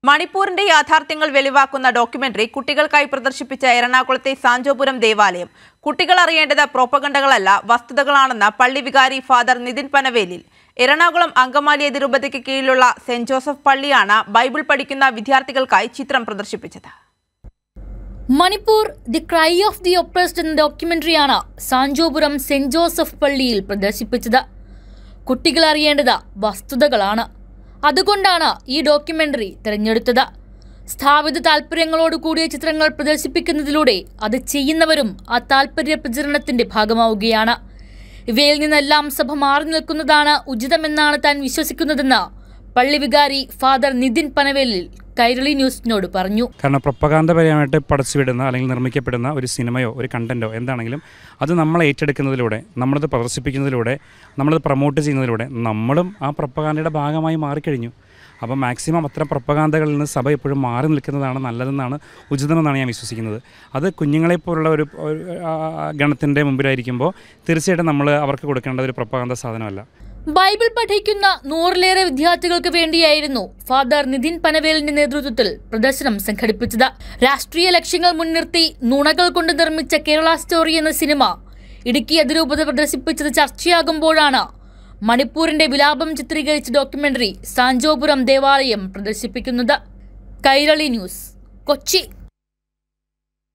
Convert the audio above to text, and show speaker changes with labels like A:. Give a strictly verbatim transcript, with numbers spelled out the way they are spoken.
A: മണിപ്പൂരിന്റെ യാഥാർത്ഥ്യങ്ങൾ വെളിവാക്കുന്ന ഡോക്യുമെന്ററി കുട്ടികൾക്കായി പ്രദർശിപ്പിച്ച എറണാകുളത്തെ സാഞ്ചോപുരം ദേവാലയം കുട്ടികൾ അറിയേണ്ടത് പ്രോപ്പഗണ്ടകളല്ല വസ്തുതകളാണെന്ന പള്ളി വികാരി ഫാദർ നിതിൻ പനവേലിൽ. എറണാകുളം അങ്കമാലി അതിരൂപതയ്ക്ക് കീഴിലുള്ള സെന്റ് ജോസഫ് പള്ളിയാണ് ബൈബിൾ പഠിക്കുന്ന വിദ്യാർത്ഥികൾക്കായി ചിത്രം പ്രദർശിപ്പിച്ചത്.
B: Manipur the cry of the oppressed എന്ന ഡോക്യുമെന്ററിയാണ് സാഞ്ചോപുരം സെന്റ് ജോസഫ് പള്ളിയിൽ പ്രദർശിപ്പിച്ചത്. കുട്ടികൾ അറിയേണ്ടത് വസ്തുതകളാണ്. അതുകൊണ്ടാണ് ഈ ഡോക്യുമെന്ററി തിരഞ്ഞെടുത്തത്. സ്ഥാപിത താല്പര്യങ്ങളോട് കൂടിയ ചിത്രങ്ങൾ പ്രദർശിപ്പിക്കുന്നതിലൂടെ അത് ചെയ്യുന്നവരും ആ താല്പര്യ പ്രചരണത്തിന്റെ ഭാഗമാവുകയാണ്. ഇവയിൽ നിന്നെല്ലാം സഭ മാറി നിൽക്കുന്നതാണ് ഉചിതമെന്നാണ് താൻ വിശ്വസിക്കുന്നതെന്ന് പള്ളി വികാരി ഫാദർ നിതിൻ പനവേലിൽ കൈരളി ന്യൂസിനോട് പറഞ്ഞു.
C: കാരണം പ്രൊപ്പഗാൻഡപരമായിട്ട് പടച്ചുവിടുന്ന അല്ലെങ്കിൽ നിർമ്മിക്കപ്പെടുന്ന ഒരു സിനിമയോ ഒരു കണ്ടന്റോ എന്താണെങ്കിലും അത് നമ്മൾ ഏറ്റെടുക്കുന്നതിലൂടെ, നമ്മളത് പ്രദർശിപ്പിക്കുന്നതിലൂടെ, നമ്മളത് പ്രൊമോട്ട് ചെയ്യുന്നതിലൂടെ നമ്മളും ആ പ്രൊപ്പഗാൻഡയുടെ ഭാഗമായി മാറിക്കഴിഞ്ഞു. അപ്പോൾ മാക്സിമം അത്തരം പ്രൊപ്പഗാൻഡകളിൽ നിന്ന് സഭ എപ്പോഴും മാറി നിൽക്കുന്നതാണ് നല്ലതെന്നാണ്, ഉചിതമെന്നാണ് ഞാൻ വിശ്വസിക്കുന്നത്. അത് കുഞ്ഞുങ്ങളെപ്പോലുള്ള ഒരു ഗണത്തിൻ്റെ മുമ്പിലായിരിക്കുമ്പോൾ തീർച്ചയായിട്ടും നമ്മൾ അവർക്ക് കൊടുക്കേണ്ട ഒരു പ്രൊപ്പഗാൻഡ സാധനമല്ല.
B: ബൈബിൾ പഠിക്കുന്ന നൂറിലേറെ വിദ്യാർത്ഥികൾക്ക് വേണ്ടിയായിരുന്നു ഫാദർ നിതിൻ പനവേലിന്റെ നേതൃത്വത്തിൽ പ്രദർശനം സംഘടിപ്പിച്ചത്. രാഷ്ട്രീയ ലക്ഷ്യങ്ങൾ മുൻനിർത്തി നുണകൾ കൊണ്ട് നിർമ്മിച്ച കേരള സ്റ്റോറി എന്ന സിനിമ ഇടുക്കി അതിരൂപത പ്രദർശിപ്പിച്ചത് ചർച്ചയാകുമ്പോഴാണ് മണിപ്പൂരിന്റെ വിലാപം ചിത്രീകരിച്ച ഡോക്യുമെന്ററി സാഞ്ചോപുരം ദേവാലയം പ്രദർശിപ്പിക്കുന്നത്. കൈരളി ന്യൂസ്, കൊച്ചി.